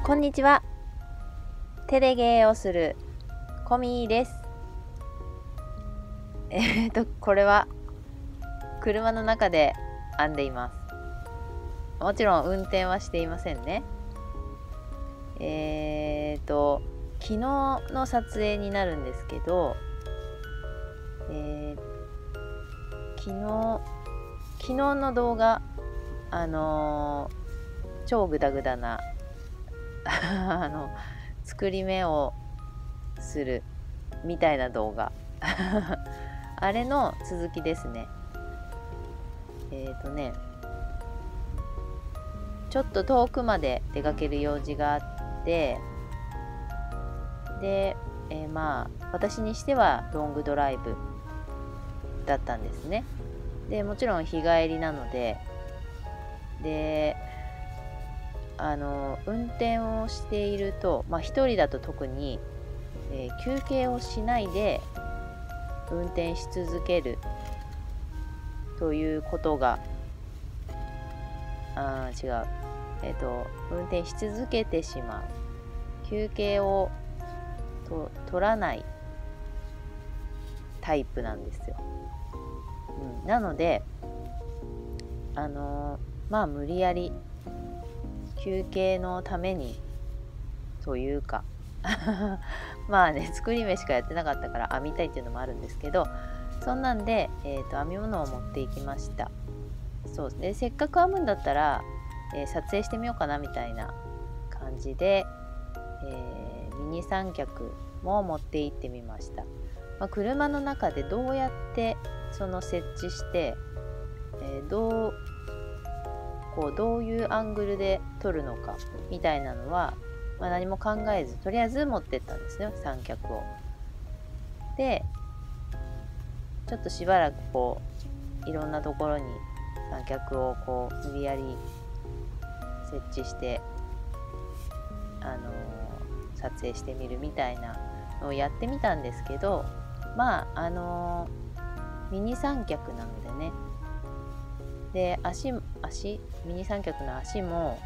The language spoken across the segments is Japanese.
こんにちは。テレゲーをするコミです。これは車の中で編んでいます。もちろん運転はしていませんね。昨日の撮影になるんですけど、昨日の動画、超グダグダな作り目をするみたいな動画あれの続きですね。ちょっと遠くまで出かける用事があって、で、私にしてはロングドライブだったんですね。でもちろん日帰りなので、運転をしていると、一人だと特に、休憩をしないで運転し続けるということが運転し続けてしまう、休憩を取らないタイプなんですよ。なので無理やり休憩のためにというか作り目しかやってなかったから編みたいっていうのもあるんですけど、そんなんで、編み物を持っていきました。そうで、せっかく編むんだったら、撮影してみようかなみたいな感じで、ミニ三脚も持って行ってみました。車の中でどうやってその設置して、どういうアングルで撮るのかみたいなのは、何も考えずとりあえず持ってったんですね、三脚を。でちょっとしばらくいろんなところに三脚を無理やり設置して撮影してみるみたいなのをやってみたんですけど、ミニ三脚なのでね、でミニ三脚の足も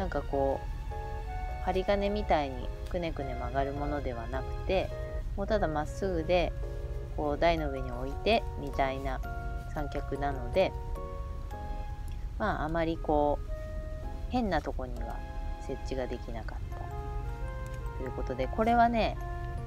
針金みたいにくねくね曲がるものではなくて、もうただまっすぐで台の上に置いてみたいな三脚なので、あまり変なとこには設置ができなかったということで、これはね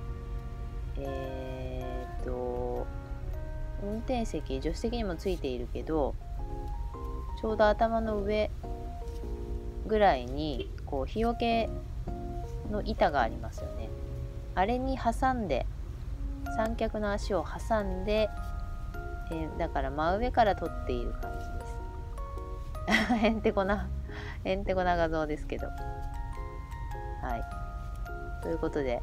運転席、助手席にもついているけど、ちょうど頭の上ぐらいに日よけの板がありますよね。あれに挟んで、三脚の足を挟んで、だから真上から撮っている感じですへんてこな画像ですけど、ということで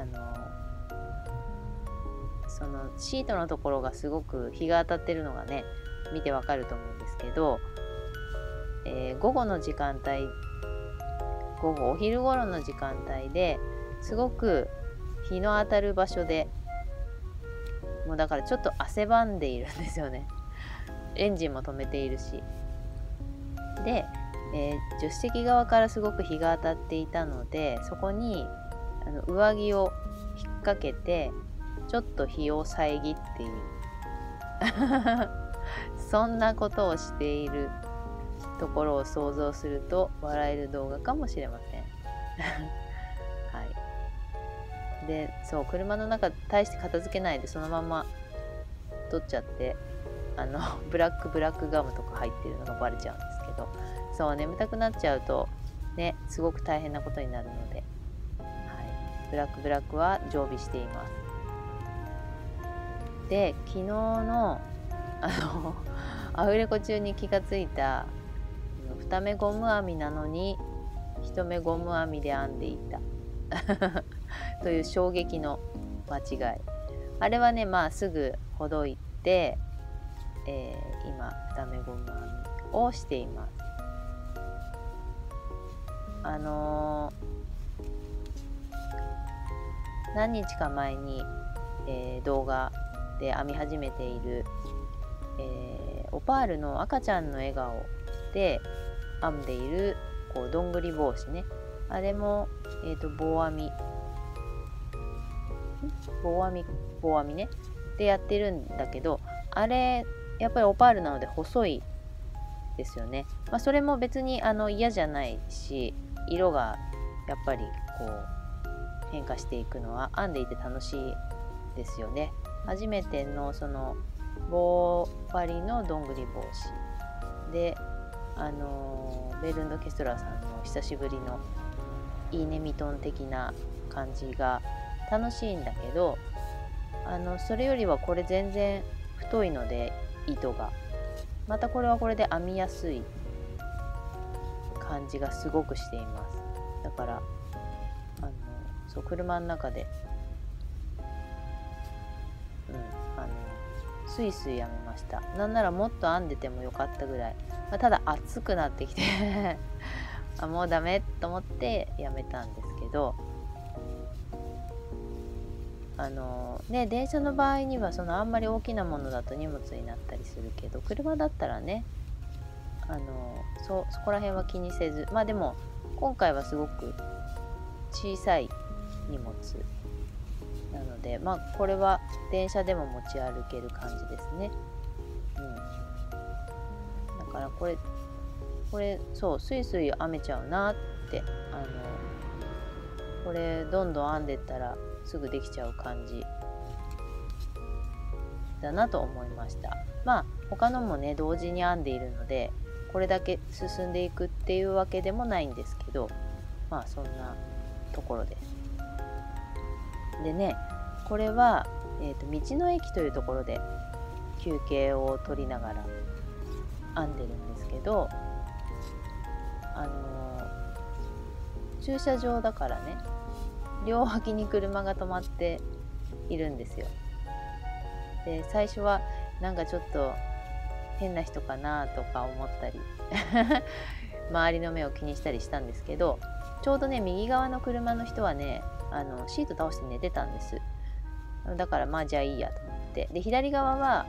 そのシートのところがすごく日が当たってるのがね、見てわかると思うんですけど、午後の時間帯、お昼頃の時間帯ですごく日の当たる場所で、もうだからちょっと汗ばんでいるんですよね。エンジンも止めているし。で、助手席側からすごく日が当たっていたので、そこに上着を引っ掛けてちょっと日を遮っているそんなことをしているところを想像すると笑える動画かもしれませんで、車の中大して片付けないでそのまま取っちゃって、ブラックガムとか入ってるのがバレちゃうんですけど、眠たくなっちゃうとね、すごく大変なことになるので、ブラックは常備しています。で、昨日のアフレコ中に気がついた、2目ゴム編みなのに1目ゴム編みで編んでいたという衝撃の間違い。あれはね、すぐほどいて、今2目ゴム編みをしています。何日か前に、動画で編み始めている、オパールの赤ちゃんの笑顔で編んでいるどんぐり帽子ね、 あれも、棒編み棒編みねでやってるんだけど、あれやっぱりオパールなので細いですよね。それも別に嫌じゃないし、色がやっぱりこう変化していくのは編んでいて楽しいですよね。初めてのその棒針のどんぐり帽子で、ベルンド・ケストラーさんの久しぶりのいいねミトン的な感じが楽しいんだけど、それよりはこれ全然太いので、糸がまたこれはこれで編みやすい感じがすごくしています。だからそう車の中で、スイスイやめました。なんならもっと編んでてもよかったぐらい、ただ暑くなってきてもうダメと思ってやめたんですけど、電車の場合にはあんまり大きなものだと荷物になったりするけど、車だったらね、そこら辺は気にせず、でも今回はすごく小さい荷物なので、これは電車でも持ち歩ける感じですね。だからこれそうスイスイ編めちゃうなって、これどんどん編んでったらすぐできちゃう感じだなと思いました。他のもね同時に編んでいるので、これだけ進んでいくっていうわけでもないんですけど、そんなところです。でね、これは、道の駅というところで休憩を取りながら編んでるんですけど、駐車場だからね、両脇に車が止まっているんですよ。で最初はなんかちょっと変な人かなとか思ったり周りの目を気にしたりしたんですけど、ちょうどね右側の車の人はねシート倒して寝てたんです。だからじゃあいいやと思って、で左側は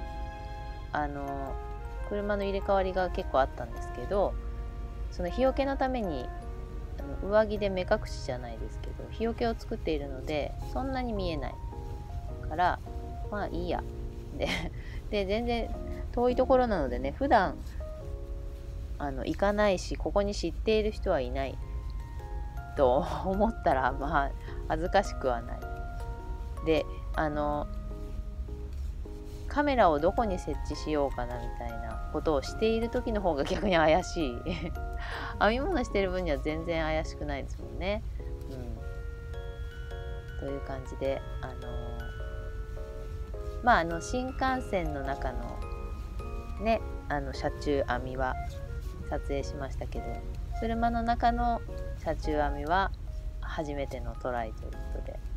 車の入れ替わりが結構あったんですけど、その日よけのために上着で目隠しじゃないですけど日よけを作っているので、そんなに見えないからいいやで全然遠いところなのでね、普段行かないし、ここに知っている人はいないと思ったら恥ずかしくはない。でカメラをどこに設置しようかなみたいなことをしている時の方が逆に怪しい編み物してる分には全然怪しくないですもんね。という感じで新幹線の中のね車中編みは撮影しましたけど、車の中の車中編みは初めてのトライということで、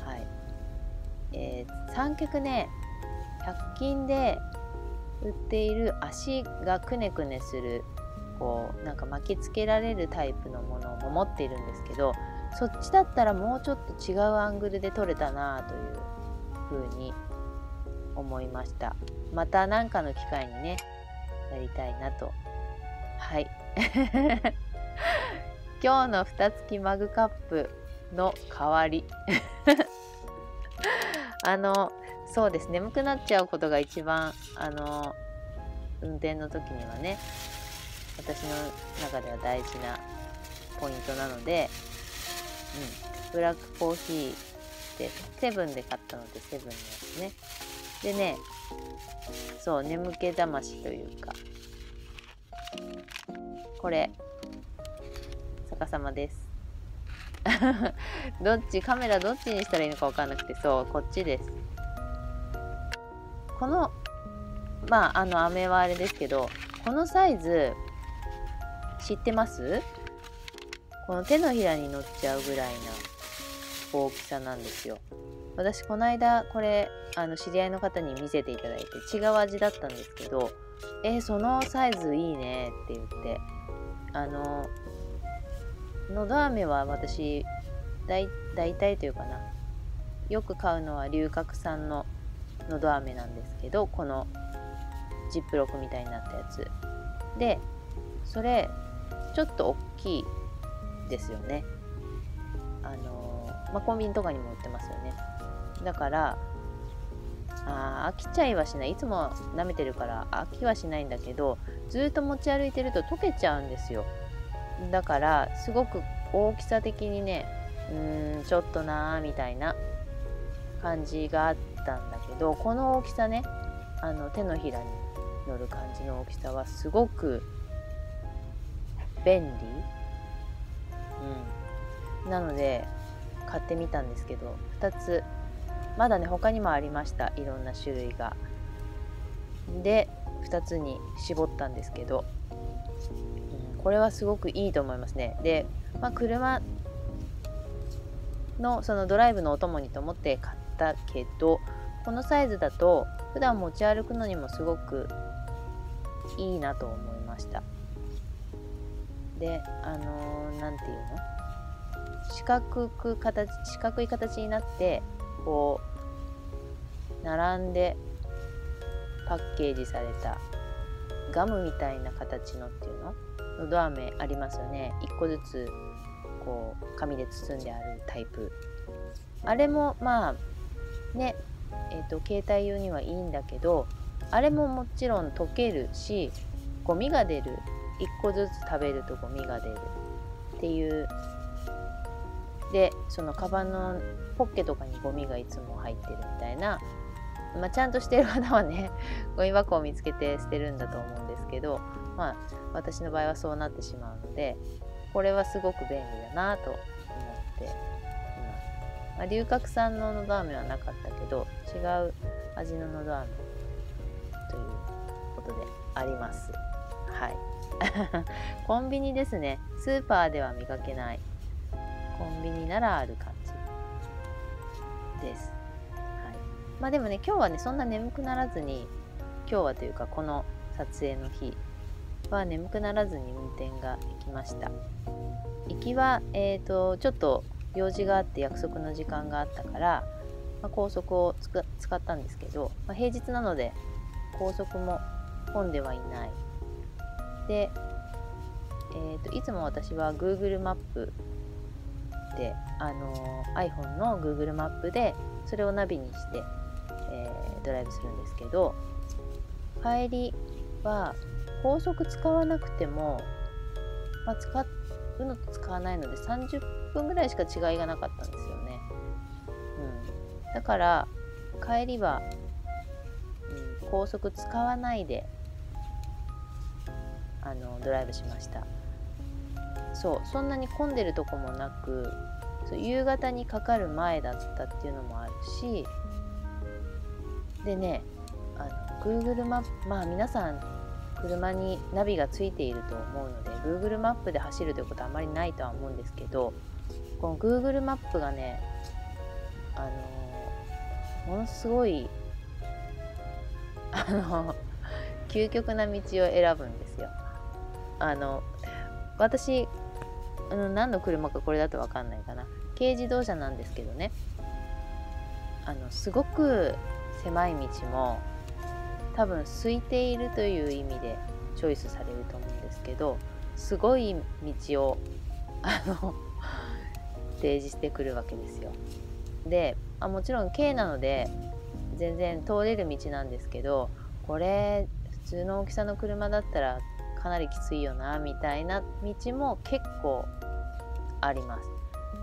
三脚ね、100均で売っている足がくねくねするなんか巻きつけられるタイプのものも持っているんですけど、そっちだったらもうちょっと違うアングルで撮れたなというふうに思いました。また何かの機会にねやりたいなと。今日の蓋付きマグカップの代わりそうです、眠くなっちゃうことが一番運転の時にはね、私の中では大事なポイントなので、ブラックコーヒーでセブンで買ったので、セブンのやつね。でね、そう眠気覚ましというか、これ逆さまですカメラどっちにしたらいいのか分かんなくて、そうこっちです。この飴はあれですけど、このサイズ知ってます？この手のひらに乗っちゃうぐらいな大きさなんですよ。私この間これ知り合いの方に見せていただいて、違う味だったんですけど、そのサイズいいねって言って、のど飴は私大体というかな、よく買うのは龍角散ののど飴なんですけど、このジップロックみたいになったやつで、それちょっと大きいですよね。 コンビニとかにも売ってますよね。だから飽きちゃいはしない。いつも舐めてるから飽きはしないんだけど、ずっと持ち歩いてると溶けちゃうんですよ。だからすごく大きさ的にね、ちょっとなーみたいな感じがあったんだけど、この大きさね、手のひらに乗る感じの大きさはすごく便利、なので買ってみたんですけど、2つまだね他にもありました。いろんな種類が。で2つに絞ったんですけど、これはすごくいいと思いますね。で、車のそのドライブのお供にと思って買ったけど、このサイズだと普段持ち歩くのにもすごくいいなと思いました。でなんていうの、四角い形になってこう並んでパッケージされたガムみたいな形のっていうののど飴ありますよね。1個ずつこう紙で包んであるタイプ。あれもね、携帯用にはいいんだけど、あれももちろん溶けるし、ゴミが出る。1個ずつ食べるとゴミが出るっていう。でそのカバンのポッケとかにゴミがいつも入ってるみたいな、ちゃんとしてる方はねゴミ箱を見つけて捨てるんだと思うんですけど、私の場合はそうなってしまうので、これはすごく便利だなと思っています。龍角散ののど飴はなかったけど、違う味ののど飴ということであります。はいコンビニですね。スーパーでは見かけない、コンビニならある感じです。はい、でもね、今日はねそんな眠くならずに、今日はというかこの撮影の日は眠くならずに運転ができました。行きはちょっと用事があって約束の時間があったから、高速を使ったんですけど、平日なので高速も混んではいない。で、いつも私は Google マップで、iPhone の Google マップでそれをナビにして、ドライブするんですけど、帰りは高速使わなくても、使うのと使わないので30分ぐらいしか違いがなかったんですよね。だから帰りは、高速使わないでドライブしました。そんなに混んでるとこもなく、夕方にかかる前だったっていうのもあるし、でね、Google マップ、皆さん車にナビがついていると思うので Google マップで走るということはあまりないとは思うんですけど、この Google マップがね、ものすごい究極な道を選ぶんですよ。私何の車かこれだと分かんないかな、軽自動車なんですけどね、すごく狭い道も多分空いているという意味でチョイスされると思うんですけど、すごい道を提示してくるわけですよ。でもちろん軽なので全然通れる道なんですけど、これ普通の大きさの車だったらかなりきついよなみたいな道も結構あります。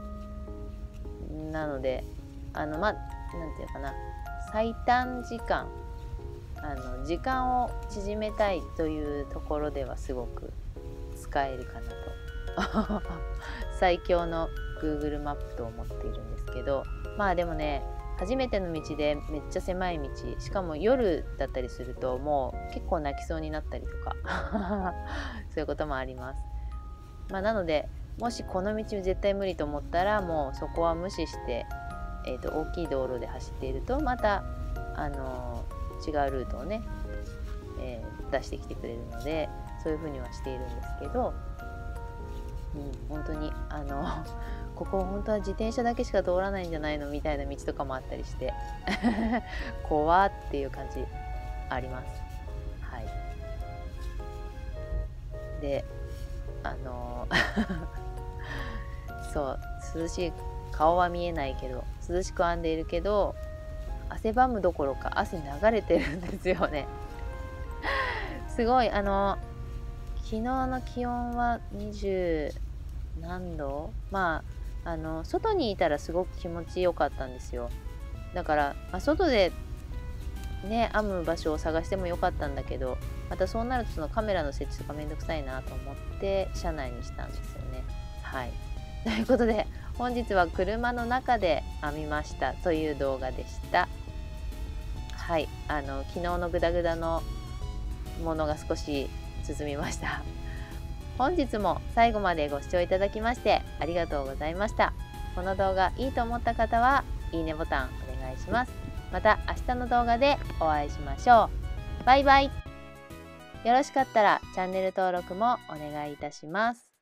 なのでなんていうかな、最短時間時間を縮めたいというところではすごく使えるかなと最強の Google マップと思っているんですけど、でもね、初めての道でめっちゃ狭い道、しかも夜だったりするともう結構泣きそうになったりとかそういうこともあります。なのでもしこの道絶対無理と思ったら、もうそこは無視して、大きい道路で走っているとまた違うルートをね、出してきてくれるので、そういうふうにはしているんですけど、本当にここ本当は自転車だけしか通らないんじゃないのみたいな道とかもあったりして怖っていう感じあります。はい。でそう涼しい、顔は見えないけど涼しく編んでいるけど、汗ばむどころか汗流れてるんですよね。すごい、昨日の気温は20何度、外にいたらすごく気持ちよかったんですよ。だから、外でね編む場所を探してもよかったんだけど、またそうなるとそのカメラの設置とかめんどくさいなと思って車内にしたんですよね。はい。ということで本日は車の中で編みましたという動画でした。はい、昨日のグダグダのものが少し進みました。本日も最後までご視聴いただきましてありがとうございました。この動画いいと思った方はいいねボタンお願いします。また明日の動画でお会いしましょう。バイバイ。よろしかったらチャンネル登録もお願いいたします。